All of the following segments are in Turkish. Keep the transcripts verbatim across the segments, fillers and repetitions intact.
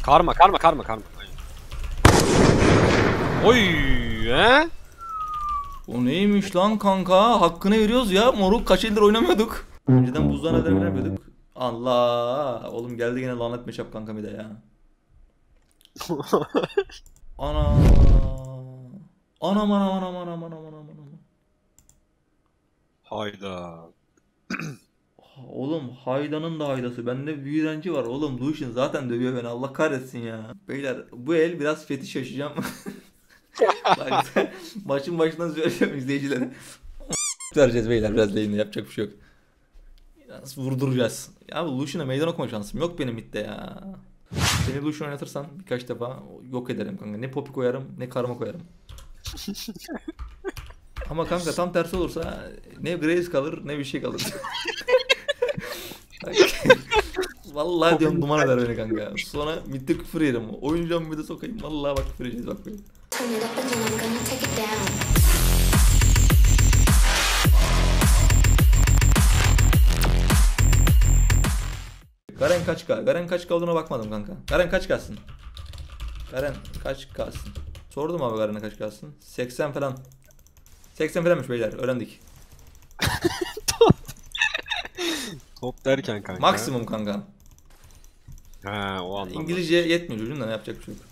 Karma karma karma karma. Oy he? O neymiş lan kanka? Hakkını veriyoruz ya. Moruk kaç yıldır oynamıyorduk. Önceden buzdan neden oynamıyorduk. Allah. Oğlum geldi yine lanet meşap kanka bir de ya. Ana. Anam anam anam anam anam anam anam. Hayda. Oğlum haydanın da haydası. Bende bir direnci var oğlum. Lucian zaten dövüyor beni. Allah kahretsin ya. Beyler bu el biraz fetiş yaşayacağım. Bak, maçın başından söylüyorum izleyicilere. Vereceğiz beyler biraz lehine, yapacak bir şey yok. Biraz vurduracağız. Ya bu Lucian'a meydan okuma şansım yok benim midde ya. Seni Lucian oynatırsan birkaç defa yok ederim kanka. Ne popi koyarım ne karma koyarım. Ama kanka tam tersi olursa ne Grace kalır ne bir şey kalır. Vallahi diyorum duman eder beni kanka. Sonra midde küfür yerim. Oyuncağımı bir de sokayım. Vallahi bak küfür yiyeceğiz bak böyle. Garen kaç K? Garen kaç K olduğuna bakmadım kanka. Garen kaç K'sın? Garen kaç K'sın? Sordum abi Garen'e kaç K'sın? seksen falan. seksen falanmış beyler öğrendik. Top derken kanka. Maksimum kanka. He o anlamda. İngilizce yetmiyor çocuğun da ne yapacak bir şey yok.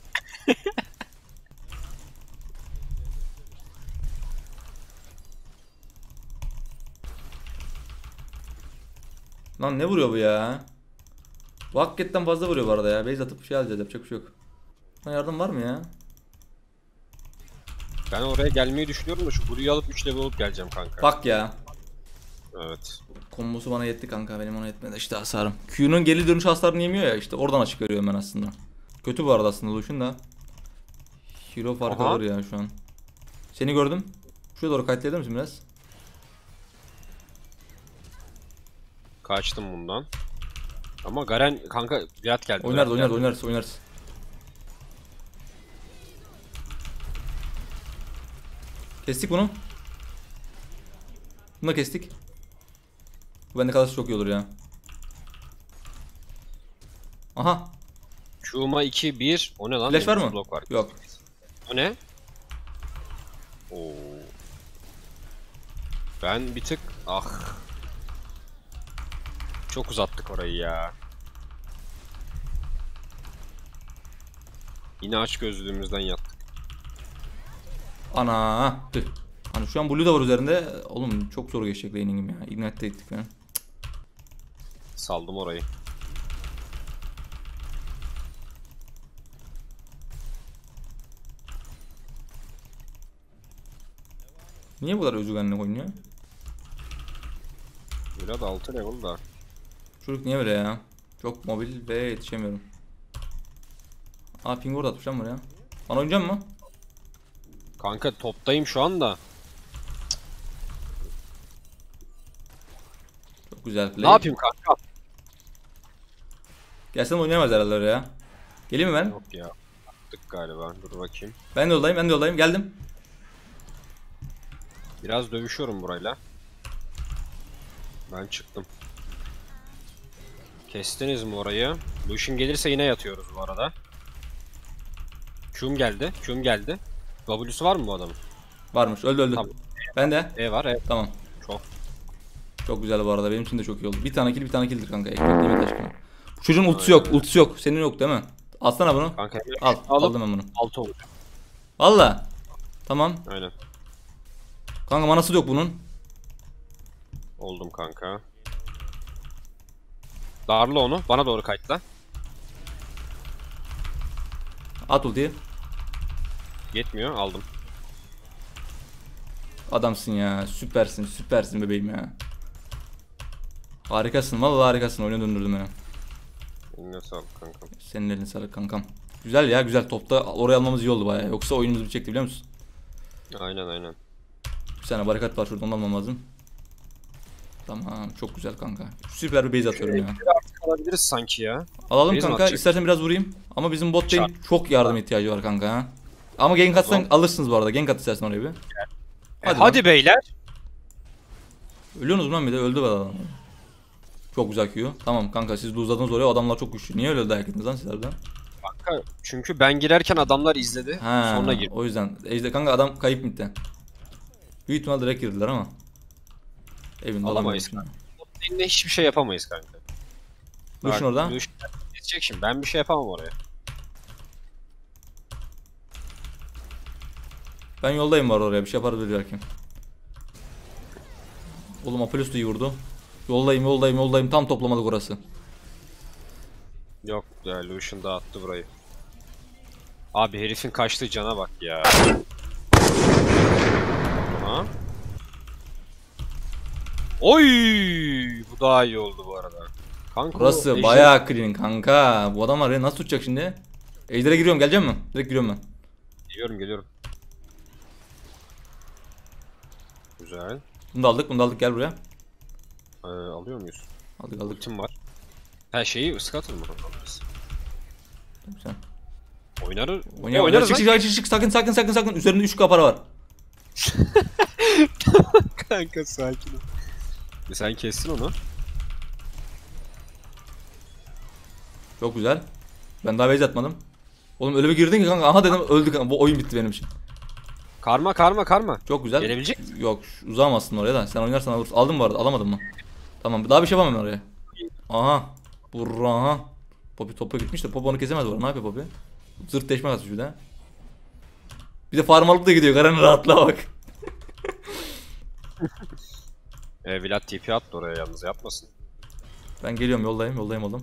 Lan ne vuruyor bu ya? Bu hakikaten fazla vuruyor bu arada ya. Base atıp şey alacağız, yapacak bir şey yok. Buna yardım var mı ya? Ben oraya gelmeyi düşünüyorum da şu Blue'yu alıp üç level olup geleceğim kanka. Bak ya. Evet. Kombosu bana yetti kanka, benim ona yetmedi işte hasarım. Q'nun geri dönüş hasarını yemiyor ya, işte oradan açık veriyorum ben aslında. Kötü bu arada aslında Lucian da. Hero farkı Aha. alır ya şu an. Seni gördüm. Şuraya doğru kayıtlayalım misin biraz? Kaçtım bundan. Ama Garen kanka Riyad geldi. Oynarız Riyad oynarız geldi. oynarız oynarız. Kestik bunu. Bunu da kestik. Bu bende kalırsa çok iyi olur ya. Aha. Q'ma iki bir. O ne lan? Flash var mı? Blok var. Yok. O ne? Oo. Ben bir tık ah. Çok uzattık orayı ya. Yine aç gözlüğümüzden yattık. Ana. Tüh. Hani şu an Blue da var üzerinde. Oğlum çok zor geçecek laning'im ya. Ignite de ettik falan. Saldım orayı. Niye bu kadar özgüvenle oynuyor? Biraz altı level da. Çocuk niye böyle ya? Çok mobil ve yetişemiyorum. Aa ping ward atmış lan buraya. Bana oynayacak mı? Kanka toptayım şu anda. Çok güzel play. Ne yapayım kanka? Gelsem oynayamaz herhalde oraya. Geleyim mi ben? Yok ya. Attık galiba. Dur bakayım. Ben de yoldayım, ben de yoldayım. Geldim. Biraz dövüşüyorum burayla. Ben çıktım. Kestiniz mi orayı? Lucian gelirse yine yatıyoruz bu arada. Q'm geldi. Q'm geldi. W'su var mı bu adamın? Varmış. Öldü öldü. Tamam. Ben de. E var e. Tamam. Çok. Çok güzel bu arada. Benim için de çok iyi oldu. Bir tane kill, bir tane killdir kanka. Ekmek yeme taşkına. Bu çocuğun ultisi yok. Aynen. Ultisi yok. Senin yok değil mi? Alsana bunu. Kanka Al. alıp Aldım ben bunu. altı olur. Valla. Tamam. Aynen. Kanka manası yok bunun. Oldum kanka. Darla onu. Bana doğru kayıtla. At ultiyi. Yetmiyor. Aldım. Adamsın ya. Süpersin. Süpersin bebeğim ya. Harikasın. Vallahi harikasın. Oyunu döndürdün beni. Eline sağlık kankam. Senin elini sağlık kankam. Güzel ya, güzel. Topta oraya almamız iyi oldu bayağı. Yoksa oyunumuz bitecekti biliyor musun? Aynen aynen. Bir tane barikat var şurada, ondan almam lazım. Tamam, çok güzel kanka. Süper bir base atıyorum ya. Artık alabiliriz sanki ya. Alalım Base mi kanka, atacak? istersen biraz vurayım. Ama bizim bot lane çok yardım ihtiyacı var kanka ha. Ama gank atsan Tamam. alırsınız bu arada. Gank at istersen oraya bir. E, Hadi, hadi beyler. Ölüyorsunuz lan bir de, öldü be adam. Çok güzel Q. Tamam kanka, siz de uzadınız oraya, adamlar çok güçlü. Niye öyle dayak ettiniz lan sizlerden? Kanka çünkü ben girerken adamlar izledi. Ha, Sonra girdi. o yüzden. Ejder kanka adam kayıp midde. Büyük ihtimal direkt girdiler ama. Evinde Alamayız alamıyorsun. Seninle hiçbir şey yapamayız kanka. Lucian Bak, orada. Lucian geçecek şimdi. Ben bir şey yapamam oraya. Ben yoldayım var oraya bir şey yaparız belki. Oğlum Apollos da iyi vurdu. Yoldayım yoldayım yoldayım tam toplamadık orası. Yok ya, Lucian dağıttı burayı. Abi herifin kaçtığı cana bak ya. Ha? Oy! Bu daha iyi oldu bu arada. Kanka Burası ejder- bayağı clean kanka. Bu adam var ya nasıl tutacak şimdi? Ejder'e giriyorum gelecek mi? Direkt giriyorum ben. Geliyorum geliyorum. Güzel. Bunu da aldık bunu da aldık gel buraya. Ee, alıyor muyuz? Aldık aldık. Ultim var. Her şeyi ıskatır mı? Alırız. Güzel. Oynar. Oynayalım. Oynarız Çık lan. çık çık çık sakın sakın sakın sakın. Üzerinde üç K para var. Kanka sakin ol. Sen kestin onu. Çok güzel. Ben daha base atmadım. Oğlum öyle bir girdin ki kanka aha dedim öldü kanka. Bu oyun bitti benim için. Karma karma karma. Çok güzel. Gelebilecek Yok uzamazsın oraya da. Sen oynarsan alırsın. Aldım bu arada alamadın mı? Tamam daha bir şey yapamam ben oraya. Aha. Burra aha. Poppy topa gitmiş de Poppy onu kesemez bu arada. Ne yapıyor Poppy? Zırt deşme atmış bir de. Bir de farm alıp da gidiyor. Garen'in rahatlığa bak. e, Vlad T P attı oraya, yalnız yapmasın. Ben geliyorum yoldayım yoldayım oğlum.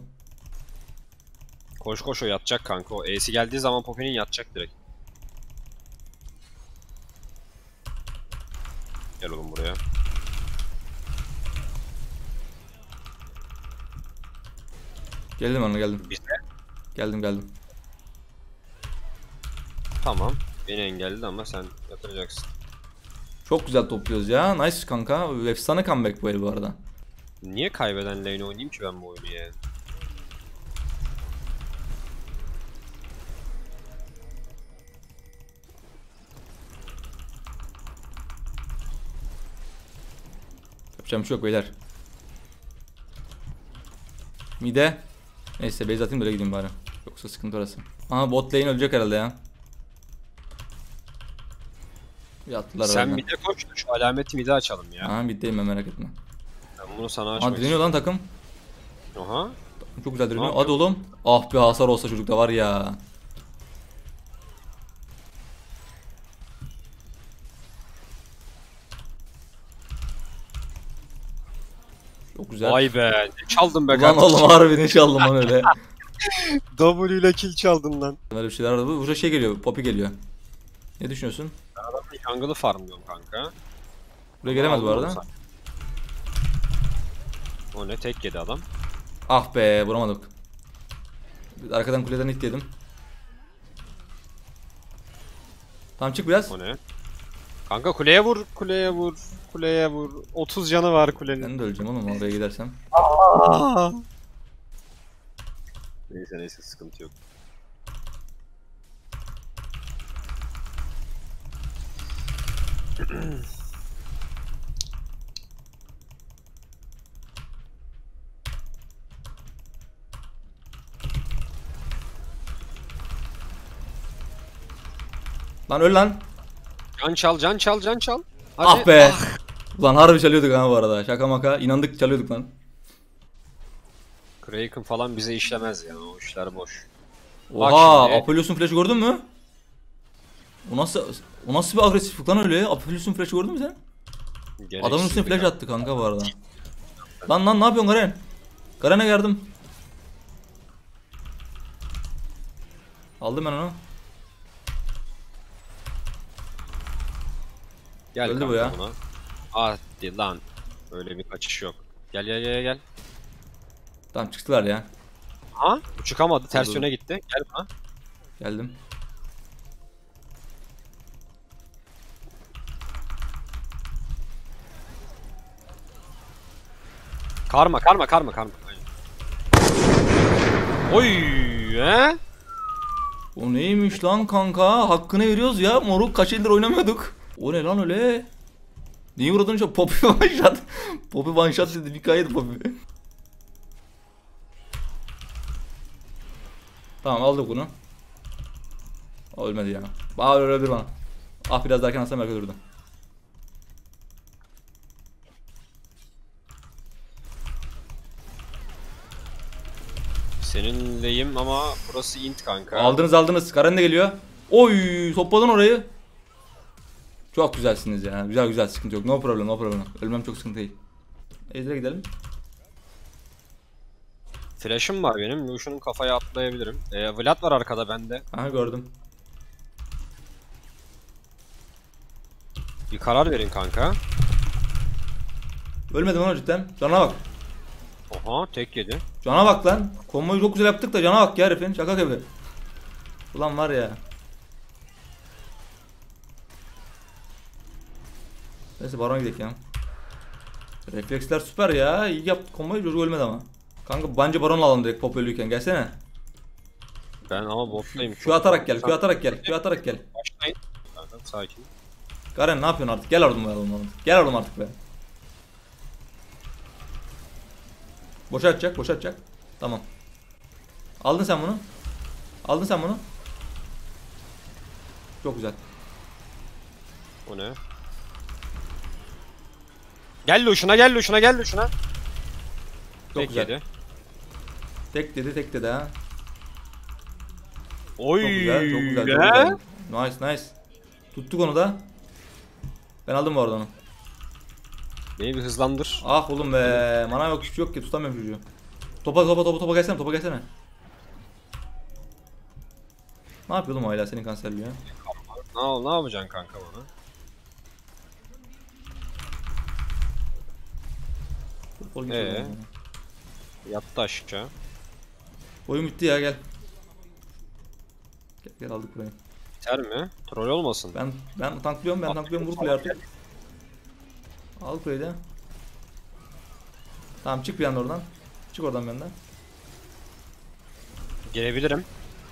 Koş koş, o yatacak kanka. O E'si geldiği zaman Poppy'nin yatacak direkt. Gel oğlum buraya. Geldim ona geldim. Biz de. Geldim geldim. Tamam. Beni engelledi ama sen yatıracaksın. Çok güzel topluyoruz ya. Nice kanka. Efsane comeback bu el bu arada. Niye kaybeden lane oynayayım ki ben bu oyunu yani? Yapacağım bir şey yok beyler. Mide. Neyse base atayım da öyle gideyim bari. Yoksa sıkıntı orası. Aha bot lane ölecek herhalde ya. Yattılar Sen herhalde. mid'e koş da şu alameti mid'e açalım ya. Aha middeyim ben merak etme. Ben bunu sana Aha açmak direniyor lan takım. istiyorum. Aha. Çok güzel direniyor. Ne Hadi oğlum. Ah be hasar olsa çocukta var ya. Çok güzel. Vay be. Ne çaldın be Ulan kanka. oğlum harbi ne çaldım lan öyle. W ile kill çaldın lan. Böyle bir şeyler var. Buraya şey geliyor. Poppy geliyor. Ne düşünüyorsun? Jungle'ı farmlıyorum kanka. Buraya gelemez bu Aldım arada. onu sen. O ne, tek yedi adam. Ah be vuramadık. Arkadan kuleden hit yedim. Tamam çık biraz. O ne? Kanka kuleye vur, kuleye vur, kuleye vur. otuz canı var kulenin. Ben de öleceğim oğlum oraya gidersem. Neyse neyse, sıkıntı yok. Lan öl lan. Can çal, can çal, can çal. Hadi. Ah be. Ulan harbi çalıyorduk ha bu arada. Şaka maka. İnandık çalıyorduk lan. Kraken falan bize işlemez ya, o işler boş. Oha şimdi. Aphelios'un flash'ı gördün mü? O nasıl o nasıl bir agresiflik lan öyle? Aphelios'un flash'ı gördün mü sen? Adamın üstüne flash attı kanka bu arada. Lan lan ne yapıyorsun Garen? Garen'e yardım. Aldım ben onu. Gel Öldü kanka bu ya. buna. Hadi lan. Öyle bir kaçış yok. Gel gel gel gel. Tamam çıktılar ya. Ha? Bu çıkamadı. Ters Dur. yöne gitti. Gel buna. Geldim. Karma karma karma karma. Aynen. Oy he? O neymiş lan kanka? Hakkını veriyoruz ya. Moruk kaç yıldır oynamıyorduk. O ne lan öyle? Niye uğradın şu Poppy one shot? Poppy one shot dedi bir kaydı Poppy. Tamam aldık bunu. O ölmedi ya. Bana öldür bana. Ah biraz daha erken atsam belki öldürdüm. Seninleyim ama burası int kanka. Aldınız aldınız. Karen de geliyor. Oy topladın orayı. Çok güzelsiniz ya. Güzel güzel sıkıntı yok. No problem no problem. Ölmem çok sıkıntı değil. Ejder'e gidelim. Flash'ım var benim. Lucian'ın kafaya atlayabilirim. Ee, Vlad var arkada bende. Aha gördüm. Bir karar verin kanka. Ölmedim lan cidden. Cana bak. Oha tek yedi. Cana bak lan. Komboyu çok güzel yaptık da cana bak ya herifin. Şaka gibi. Ulan var ya. Neyse Baron'a gidelim ya. Refleksler süper ya. İyi yaptık komboyu, çocuk ölmedi ama. Kanka bence Baron'la alalım direkt pop ölüyken. Gelsene. Ben ama bottayım. Q atarak gel. Q atarak gel. Q atarak gel. Başlayın. Kanka sakin. Garen ne yapıyorsun artık? Gel oradan oğlum. Gel oradan artık be. Boşa atacak, boşa atacak. Tamam. Aldın sen bunu. Aldın sen bunu. Çok güzel. O ne? Gel Lucian'a gel Lucian'a gel Lucian'a. Çok Tek güzel. yedi. Tek dedi, tek dedi ha. Oy. Çok güzel, çok güzel, çok ne? güzel. Nice, nice. Tuttuk onu da. Ben aldım bu arada onu. Beni bir hızlandır. Ah oğlum be. Mana yok, hiçbir şey yok ki. Tutamıyorum çocuğu. Topa topa topa topa gelsene, topa gelsene. Ne yapıyor oğlum hala senin kanserliği ya? Ne, ne yapacaksın kanka bana? Futbol gibi Ee? oldu ya. Yattı aşağı. Oyun bitti ya gel. Gel, gel aldık burayı. Biter mi? Troll olmasın. Ben ben tanklıyorum, ben tanklıyorum, vur kuleye artık. Al kuleyi de. Tamam çık bir anda oradan. Çık oradan benden. Gelebilirim.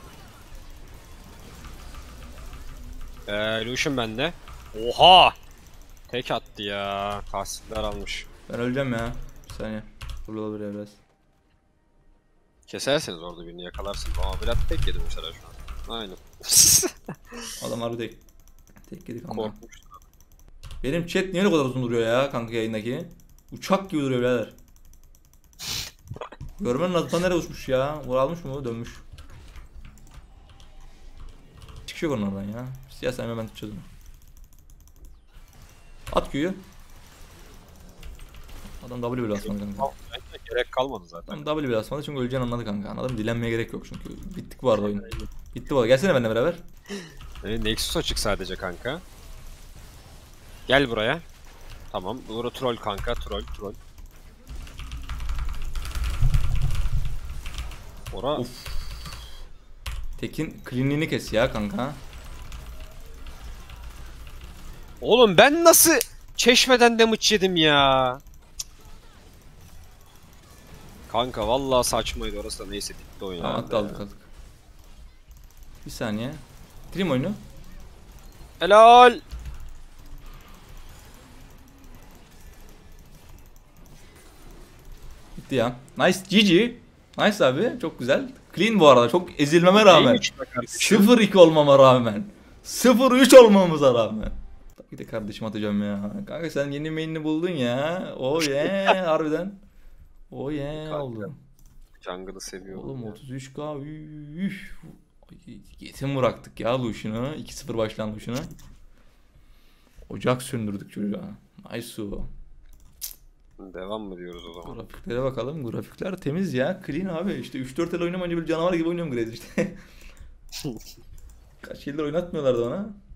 Ee, Lucian bende. Oha! Tek attı ya. Tahsiller almış. Ben öleceğim ya. Bir saniye. Dur olabilir ya biraz. Keserseniz orada birini yakalarsınız. Ama Vlad tek yedi mesela şu an. Aynen. Adam harbi tek. Tek yedik ama. Korkmuş. Benim chat niye o kadar uzun duruyor ya kanka yayındaki? Uçak gibi duruyor birader. Görmen lazım, nereye uçmuş ya? Vur almış mı? Dönmüş. Çıkıyor onlardan ya. Siyah sayma ben tutacağız onu. At Q'yu. Adam W bile basmadı kanka. Gerek kalmadı zaten. Adam W bile basmadı çünkü öleceğini anladı kanka. Anladın mı? Dilenmeye gerek yok çünkü. Bittik bu arada oyun. Bitti bu arada. Gelsene benimle beraber. Ee, Nexus açık sadece kanka. Gel buraya. Tamam. Burada troll kanka. Troll troll. Ora. Of. Tekin kliniğini kes ya kanka. Oğlum ben nasıl çeşmeden damage yedim ya. Kanka vallahi saçmaydı orası da, neyse bitti oyun. Tamam herhalde aldık ya. aldık aldık. Bir saniye. Trim oyunu. Helal. Bitti ya. Nice G G. Nice abi. Çok güzel. Clean bu arada. Çok ezilmeme rağmen. Neymiş be kardeşim? sıfır iki olmama rağmen. sıfır üç olmamıza rağmen. Tabii ki de kardeşim atacağım ya. Kanka sen yeni main'ini buldun ya. Oh yeah. Harbiden. Oh yeah Kanka, oldu. Jungle'ı seviyorum. Oğlum ya. otuz üç K. Üf. Yetim bıraktık ya Lucian'ı. iki sıfır başlan Lucian'ı. Ocak söndürdük çocuğa. Nice o. Devam mı diyoruz o zaman? Grafiklere bakalım. Grafikler temiz ya. Clean abi. İşte üç dört el oynamayınca böyle canavar gibi oynuyorum Grace işte. Kaç yıldır oynatmıyorlardı bana.